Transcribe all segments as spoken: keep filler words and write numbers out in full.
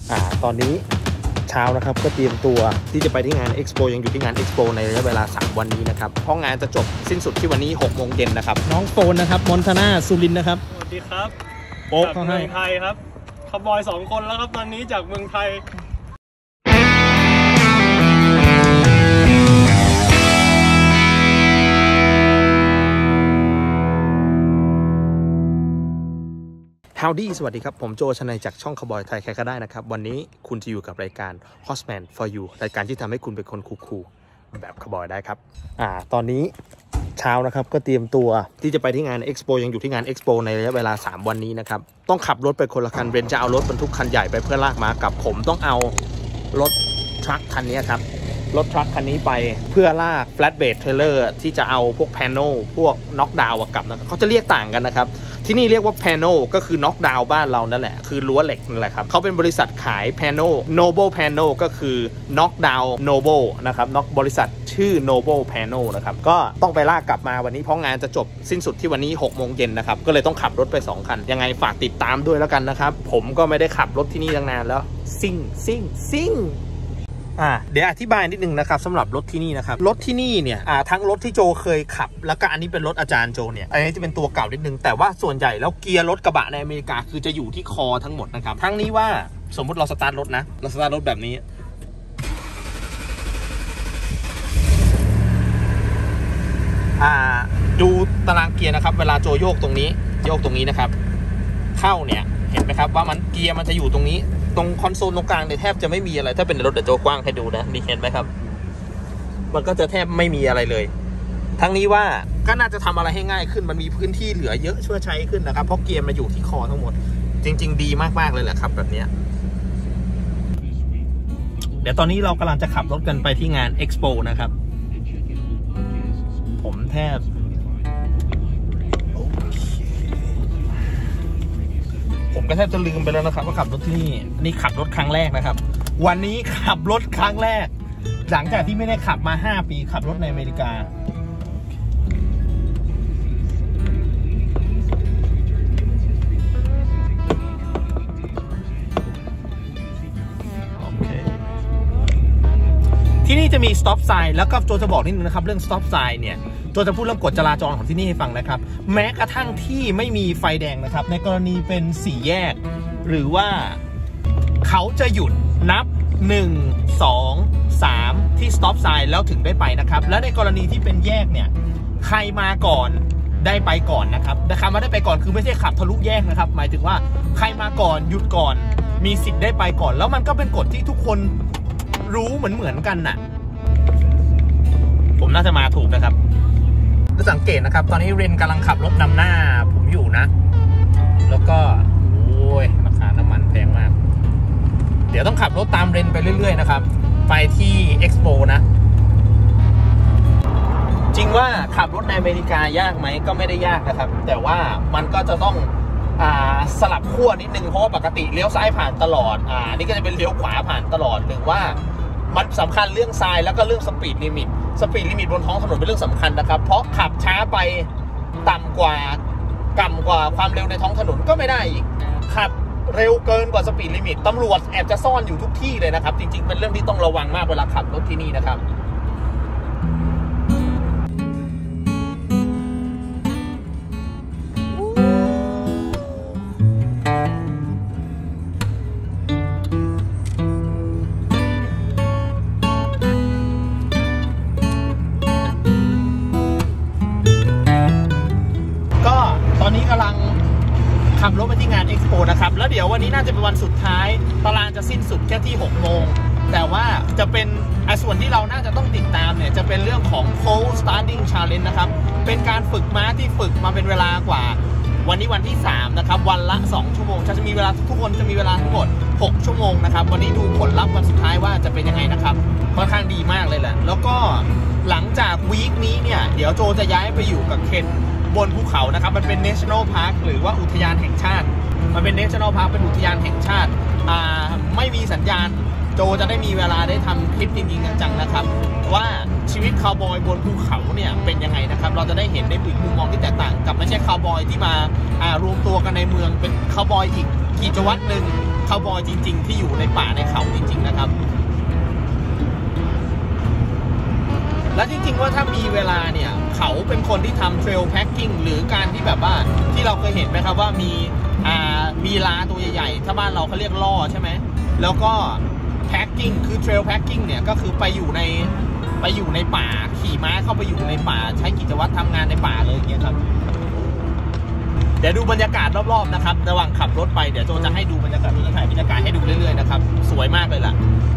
อ่าตอนนี้เช้านะครับก็เตรียมตัวที่จะไปที่งาน Expo ยังอยู่ที่งาน Expo ในระยะเวลาสามวันนี้นะครับเพราะงานจะจบสิ้นสุดที่วันนี้หกโมงเย็นนะครับน้องโฟนนะครับมอนทนาสุรินทร์นะครับสวัสดีครับโป๊กเมืองไทยครับคาวบอยสองคนแล้วครับตอนนี้จากเมืองไทยฮาวดี้สวัสดีครับผมโจชนัยจากช่องคาวบอยไทยใครก็ได้นะครับวันนี้คุณจะอยู่กับรายการ Horseman for You รายการที่ทำให้คุณเป็นคนคูลๆแบบคาวบอยได้ครับอ่าตอนนี้เช้านะครับก็เตรียมตัวที่จะไปที่งาน Expo ยังอยู่ที่งาน Expo ในระยะเวลาสามวันนี้นะครับต้องขับรถไปคนละคันเรนจะเอารถบรรทุกคันใหญ่ไปเพื่อลากมากับผมต้องเอารถทรัคคันนี้ครับรถทรัคคันนี้ไปเพื่อลาก flatbed trailer ที่จะเอาพวก panel พวก knock down กลับนะเขาจะเรียกต่างกันนะครับที่นี่เรียกว่า panel ก็คือ knock down บ้านเรานั่นแหละคือรั้วเหล็กนั่นแหละครับเขาเป็นบริษัทขาย panel noble panel ก็คือ knock down noble นะครับ knock บริษัทชื่อ noble panel นะครับก็ต้องไปลากกลับมาวันนี้เพราะงานจะจบสิ้นสุดที่วันนี้หกโมงเย็นนะครับก็เลยต้องขับรถไปสองคันยังไงฝากติดตามด้วยแล้วกันนะครับผมก็ไม่ได้ขับรถที่นี่ตั้งนานแล้วซิ่งซิ่งซิ่งอ่าเดี๋ยวอธิบายนิดนึงนะครับสำหรับรถที่นี่นะครับรถที่นี่เนี่ยอ่าทั้งรถที่โจเคยขับแล้วก็อันนี้เป็นรถอาจารย์โจเนี่ยอันนี้จะเป็นตัวเก่านิดนึงแต่ว่าส่วนใหญ่แล้วเกียร์รถกระบะในอเมริกาคือจะอยู่ที่คอทั้งหมดนะครับทั้งนี้ว่าสมมุติเราสตาร์ทรถนะเราสตาร์ทรถแบบนี้อ่าดูตารางเกียร์นะครับเวลาโจโยกตรงนี้โยกตรงนี้นะครับเข้าเนี่ยเห็นไหมครับว่ามันเกียร์มันจะอยู่ตรงนี้ตรงคอนโซลตรงกลางเนี่ยแทบจะไม่มีอะไรถ้าเป็นรถเดี๋ยวโจกว้างให้ดูนะนี่เห็นไหมครับมันก็จะแทบไม่มีอะไรเลยทั้งนี้ว่าก็น่าจะทำอะไรให้ง่ายขึ้นมันมีพื้นที่เหลือเยอะช่วยใช้ขึ้นนะครับเพราะเกียร์มาอยู่ที่คอทั้งหมดจริงๆดีมากๆเลยแหละครับแบบนี้เดี๋ยวตอนนี้เรากำลังจะขับรถกันไปที่งาน Expo นะครับผมแทบผมก็แทบจะลืมไปแล้วนะครับว่าขับรถที่นี่นี่ขับรถครั้งแรกนะครับวันนี้ขับรถครั้งแรกหลังจากที่ไม่ได้ขับมาห้าปีขับรถในอเมริกาโอเคที่นี่จะมี stop sign แล้วก็โจจะบอกนิดนึงนะครับเรื่อง stop sign เนี่ยโจจะพูดเรื่องกฎจราจรของที่นี่ให้ฟังนะครับแม้กระทั่งที่ไม่มีไฟแดงนะครับในกรณีเป็นสี่แยกหรือว่าเขาจะหยุดนับหนึ่ง สอง สามที่ stop sign แล้วถึงได้ไปนะครับและในกรณีที่เป็นแยกเนี่ยใครมาก่อนได้ไปก่อนนะครับแต่คำว่าได้ไปก่อนคือไม่ใช่ขับทะลุแยกนะครับหมายถึงว่าใครมาก่อนหยุดก่อนมีสิทธิ์ได้ไปก่อนแล้วมันก็เป็นกฎที่ทุกคนรู้เหมือนเหมือนกันน่ะผมน่าจะมาถูกนะครับสังเกตนะครับตอนนี้เรนกำลังขับรถนำหน้าผมอยู่นะแล้วก็โอ้ยราคาน้ำมันแพงมากเดี๋ยวต้องขับรถตามเรนไปเรื่อยๆนะครับไปที่ Expo นะจริงว่าขับรถในอเมริกายากไหมก็ไม่ได้ยากนะครับแต่ว่ามันก็จะต้องอ่าสลับขั้วนิดนึงเพราะปกติเลี้ยวซ้ายผ่านตลอดอ่านี่ก็จะเป็นเลี้ยวขวาผ่านตลอดหรือว่ามันสำคัญเรื่องทรายแล้วก็เรื่องสปีดลิมิตสปีดลิมิตบนท้องถนนเป็นเรื่องสำคัญนะครับเพราะขับช้าไปต่ำกว่าต่ำกว่าความเร็วในท้องถนนก็ไม่ได้อีกขับเร็วเกินกว่าสปีดลิมิตตำรวจแอบจะซ่อนอยู่ทุกที่เลยนะครับจริงๆเป็นเรื่องที่ต้องระวังมากเวลาขับรถที่นี่นะครับตอนนี้กำลังขับรถไปที่งาน Expo นะครับแล้วเดี๋ยววันนี้น่าจะเป็นวันสุดท้ายตารางจะสิ้นสุดแค่ที่หกโมงแต่ว่าจะเป็นส่วนที่เราน่าจะต้องติดตามเนี่ยจะเป็นเรื่องของ Cold Starting Challenge นะครับเป็นการฝึกม้าที่ฝึกมาเป็นเวลากว่าวันนี้วันที่สามนะครับวันละสองชั่วโมงจะมีเวลาทุกคนจะมีเวลาทั้งหมดหกชั่วโมงนะครับวันนี้ดูผลลัพธ์วันสุดท้ายว่าจะเป็นยังไงนะครับค่อนข้างดีมากเลยแหละแล้วก็หลังจากวีคนี้เนี่ยเดี๋ยวโจจะย้ายไปอยู่กับเคนบนภูเขานะครับมันเป็น National Park หรือว่าอุทยานแห่งชาติมันเป็น National Park เป็นอุทยานแห่งชาติอ่าไม่มีสัญญาณโจจะได้มีเวลาได้ทำคลิปจริงๆจังๆนะครับว่าชีวิตคาวบอยบนภูเขาเนี่ยเป็นยังไงนะครับเราจะได้เห็นในมุมมองที่แตกต่างกับไม่ใช่คาวบอยที่มาอ่ารวมตัวกันในเมืองเป็นคาวบอยอีกกิจวัตรหนึ่งคาวบอยจริงๆที่อยู่ในป่าในเขาจริงๆนะครับและจริงๆว่าถ้ามีเวลาเนี่ยเขาเป็นคนที่ทำเทรลแพ็คกิ้งหรือการที่แบบว่าที่เราเคยเห็นไหมครับว่ามีอ่ามีลาตัวใหญ่ๆถ้าบ้านเราเขาเรียกล่อใช่ไหมแล้วก็แพ็คกิ้งคือเทรลแพ็คกิ้งเนี่ยก็คือไปอยู่ในไปอยู่ในป่าขี่ม้าเข้าไปอยู่ในป่าใช้กิจวัตรทำงานในป่าเลยอย่างเงี้ยครับเดี๋ยวดูบรรยากาศรอบๆนะครับระหว่างขับรถไปเดี๋ยวโจจะให้ดูบรรยากาศจะถ่ายบรรยากาศให้ดูเรื่อยๆนะครับสวยมากเลยล่ะ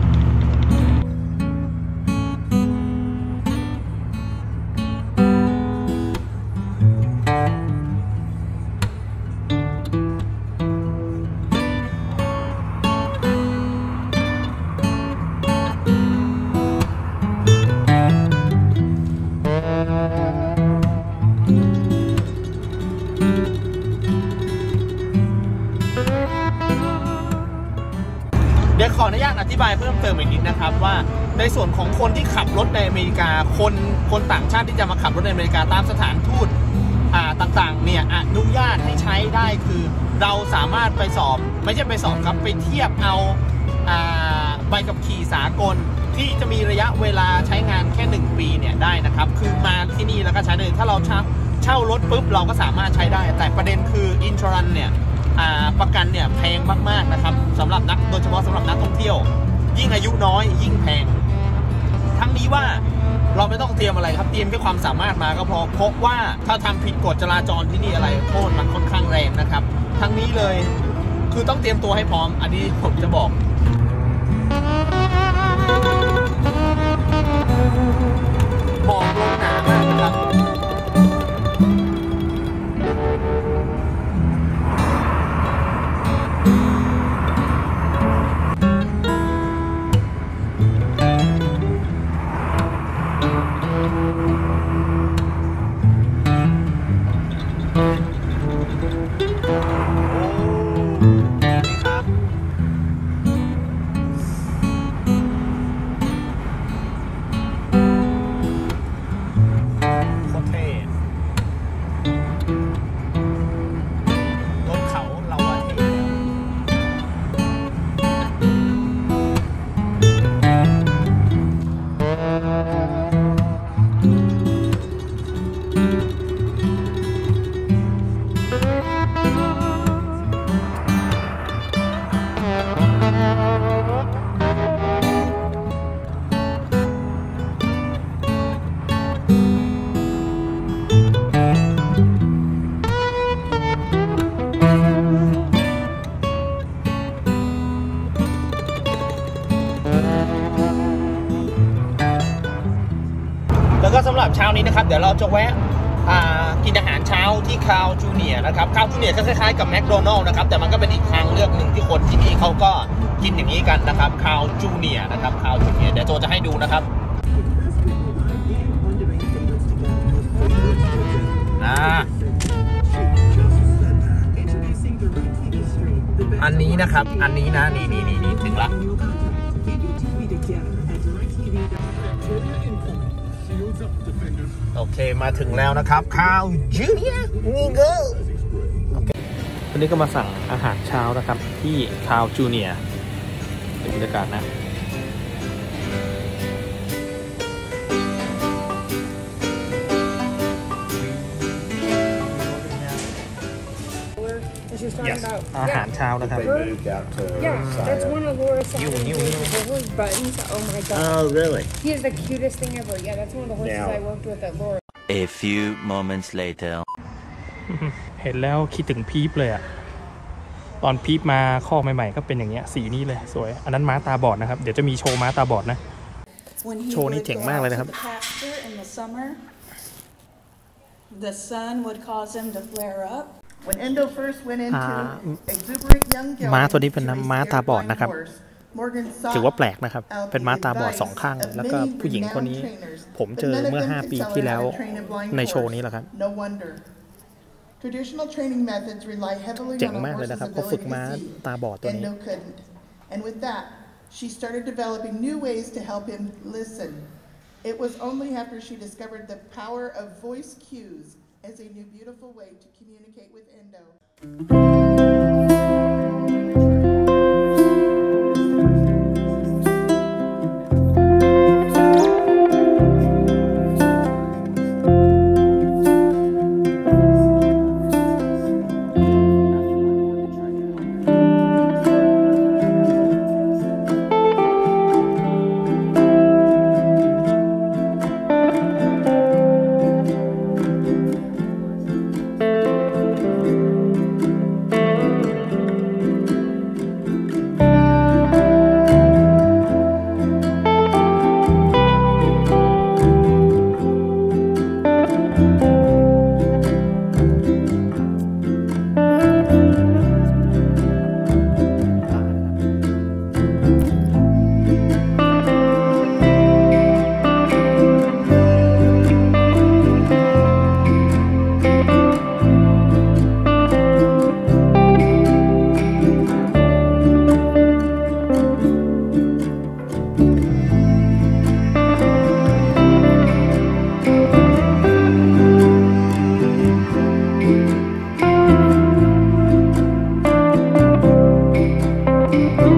เดี๋ยวขออนุญาตอธิบายเพิ่มเติมอีกนิดนะครับว่าในส่วนของคนที่ขับรถในอเมริกาคนคนต่างชาติที่จะมาขับรถในอเมริกาตามสถานทูตอ่าต่างๆเนี่ยอนุญาตให้ใช้ได้คือเราสามารถไปสอบไม่ใช่ไปสอบครับไปเทียบเอาอ่าใบขับขี่สากลที่จะมีระยะเวลาใช้งานแค่หนึ่งปีเนี่ยได้นะครับคือมาที่นี่แล้วก็ใช้เลยถ้าเราเช่าเช่ารถปุ๊บเราก็สามารถใช้ได้แต่ประเด็นคืออินชอรันเนี่ยประกันเนี่ยแพงมากๆนะครับสำหรับนักโดยเฉพาะสำหรับนักท่องเที่ยวยิ่งอายุน้อยยิ่งแพงทั้งนี้ว่าเราไม่ต้องเตรียมอะไรครับเตรียมแค่ความสามารถมาก็พอเพราะว่าถ้าทำผิดกฎจราจรที่นี่อะไรโทษมันค่อนข้างแรงนะครับทั้งนี้เลยคือต้องเตรียมตัวให้พร้อมอันนี้ผมจะบอกบอกลงหนามากนะครับแล้วก็สำหรับเช้านี้นะครับเดี๋ยวเราจะแวะกินอาหารเช้าที่คาวจูเนียร์นะครับคาวจูเนียร์ก็คล้ายๆกับแมคโดนัลล์นะครับแต่มันก็เป็นอีกทางเลือกหนึ่งที่คนที่นี่เขาก็กินอย่างนี้กันนะครับคาวจูเนียร์นะครับคาวจูเนียร์เดี๋ยวโจจะให้ดูนะครับนะอันนี้นะครับอันนี้นะนี่นี่นี่นี่ถึงละโอเคมาถึงแล้วนะครับคาวจูเนียร์นี่ก็วันนี้ก็มาสั่งอาหารเช้านะครับที่คาวจูเนียร์เป็นบรรยากาศนะอาหารเช้านะครับ Yeah, that's one of Laura's horse buttons. Oh my god. Oh really? He is the cutest thing ever. Yeah, that's one of the horses I worked with at Laura. A few moments later. เห็นแล้วคิดถึงพีพเลยอะตอนพีพมาข้อใหม่ๆก็เป็นอย่างเงี้ยสีนี้เลยสวยอันนั้นม้าตาบอดนะครับเดี๋ยวจะมีโชว์ม้าตาบอดนะโชว์นี้เจ๋งมากเลยนะครับ The sun would cause him to flare up. When Endo first went into exuberant young girl ม้าตัวนี้เป็นม้าตาบอดนะครับถือว่าแปลกนะครับเป็นม้าตาบอดสองข้างแล้วก็ผู้หญิงคนนี้ผมเจอเมื่อห้าปีที่แล้วในโชว์นี้แหละครับเจ๋งมากเลยนะครับเขาฝึกม้าตาบอดตัวนี้ She started developing new ways to help him listen. It was only after she discovered the power of voice cues as a new beautiful way to communicate with Endo.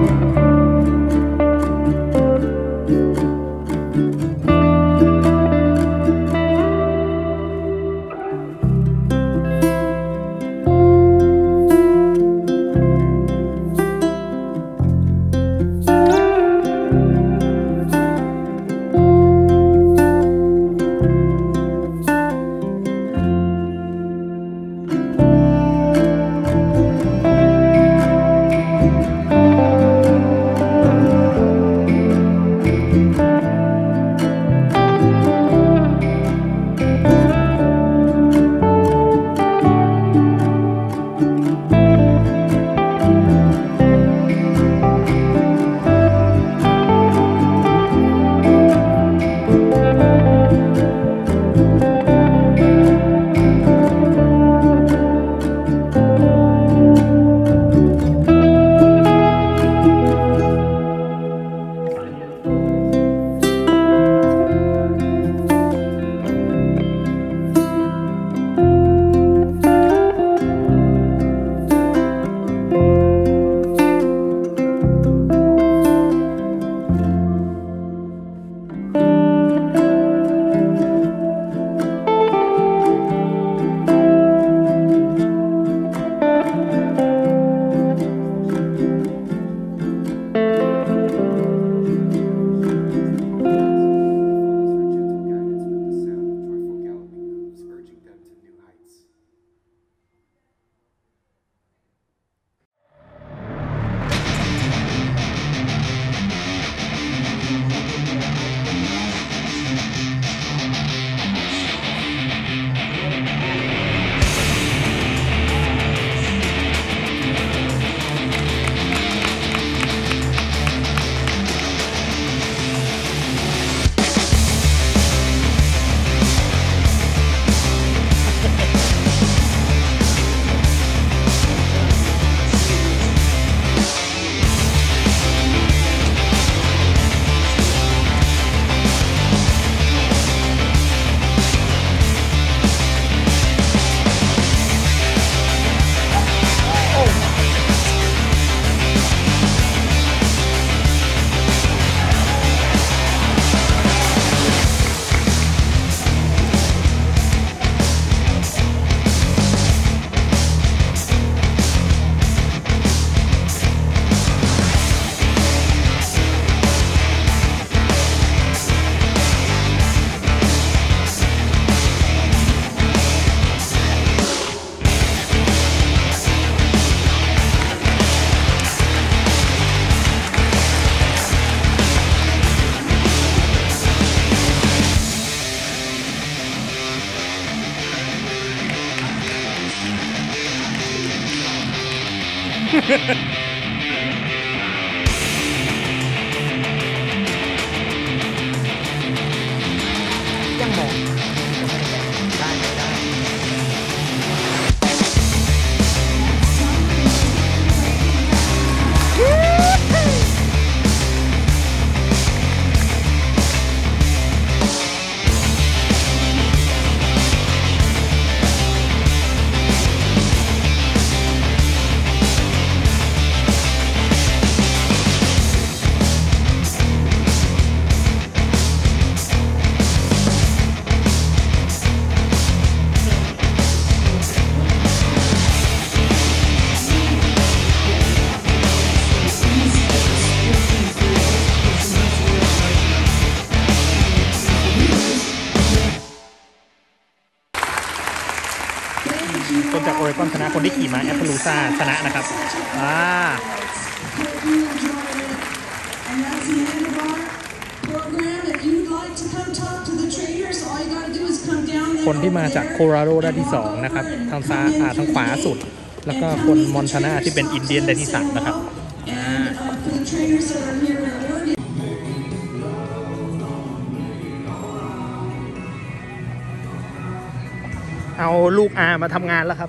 ยังมองได้ไม่ได้คนจากโอเรกอนชนะคนที่ขี่ม้าแอปเปิลลูซ่าชนะนะครับอ่าคนที่มาจากโคโลราโดได้ที่สองนะครับทางซ้ายอ่าทางขวาสุดแล้วก็คนมอนทานาที่เป็นอินเดียนได้ที่สามนะครับอ่าเอาลูกอามาทำงานแล้วครับ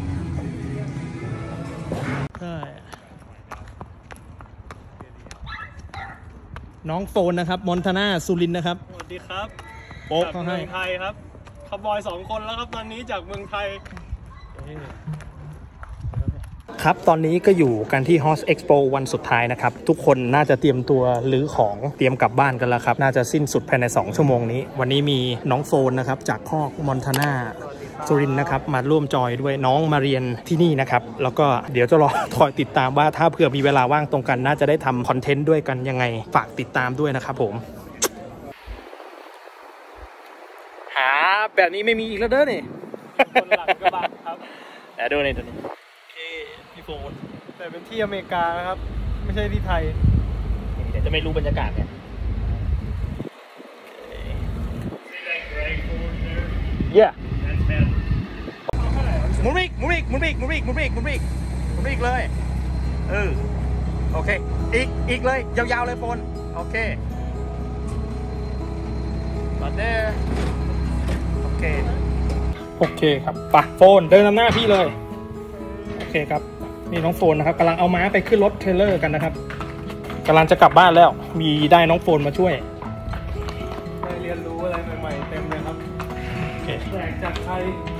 น้องโฟนนะครับมอนทานาสุรินทร์นะครับสวัสดีครับโป๊ะจากเขาเมืให้องไทยครับคาวบอยสองคนแล้วครับตอนนี้จากเมืองไทยขครับตอนนี้ก็อยู่กันที่ Horse Expo วันสุดท้ายนะครับทุกคนน่าจะเตรียมตัวรื้อของเตรียมกลับบ้านกันแล้วครับน่าจะสิ้นสุดภายในสองชั่วโมงนี้วันนี้มีน้องโฟนนะครับจากคอกมอนทาน่าสุรินทร์นะครับมาร่วมจอยด้วยน้องมาเรียนที่นี่นะครับแล้วก็เดี๋ยวจะรอคอยติดตามว่าถ้าเผื่อมีเวลาว่างตรงกันน่าจะได้ทำคอนเทนต์ด้วยกันยังไงฝากติดตามด้วยนะครับผมหาแบบนี้ไม่มีอีกแล้วเด้อนี่คนหลังกระบะครับแต่ดูนี่ดูนี่พี่โฟนแต่เป็นที่อเมริกานะครับไม่ใช่ที่ไทยเดี๋ยวจะไม่รู้บรรยากาศเนี่ยเย้หมุนอีกหมุนอีกหมุนอีกหมุนอีกหมุนอีกหมุนอีกหมุนอีกเลยเออโอเคอีกอีกเลยยาวๆเลยโฟนโอเคมาเด้อโอเคโอเคครับปะโฟนเดินนำหน้าพี่เลยโอเคครับนี่น้องโฟนนะครับกำลังเอาม้าไปขึ้นรถเทรลเลอร์กันนะครับกำลังจะกลับบ้านแล้วมีได้น้องโฟนมาช่วยได้เรียนรู้อะไรใหม่ๆเต็มเลยครับแปลกจากไทย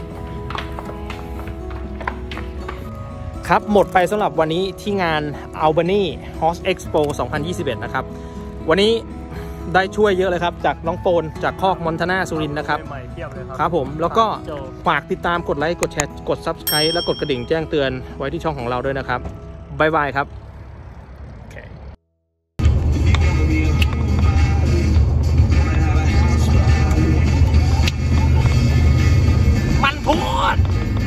ครับหมดไปสำหรับวันนี้ที่งาน Albany Horse Expo สองพันยี่สิบเอ็ดนะครับวันนี้ได้ช่วยเยอะเลยครับจากน้องโฟนจากคอกมอนทาน่าสุรินทร์นะครับใหม่ๆเทียบเลยครับครับผมแล้วก็โจฝากติดตามกดไลค์กดแชร์กด Subscribe และกดกระดิ่งแจ้งเตือนไว้ที่ช่องของเราด้วยนะครับบ๊ายบายครับมันพูด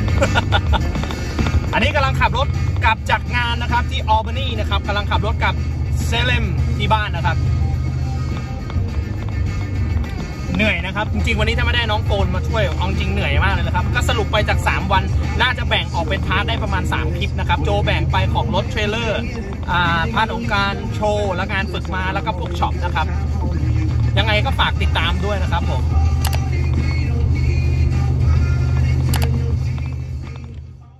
อันนี้กำลังขับรถกลับจากงานนะครับที่อัลบานีนะครับกำลังขับรถกลับเซเลมที่บ้านนะครับเหนื่อยนะครับจริงๆวันนี้ถ้าไม่ได้น้องโฟนมาช่วยเอาจริงเหนื่อยมากเลยนะครับก็สรุปไปจากสามวันน่าจะแบ่งออกเป็นพาร์ทได้ประมาณสามคลิปนะครับโจแบ่งไปของรถเทรลเลอร์อ่าพาร์ทของการโชว์และงานฝึกมาแล้วก็พวกช็อปนะครับยังไงก็ฝากติดตามด้วยนะครับผม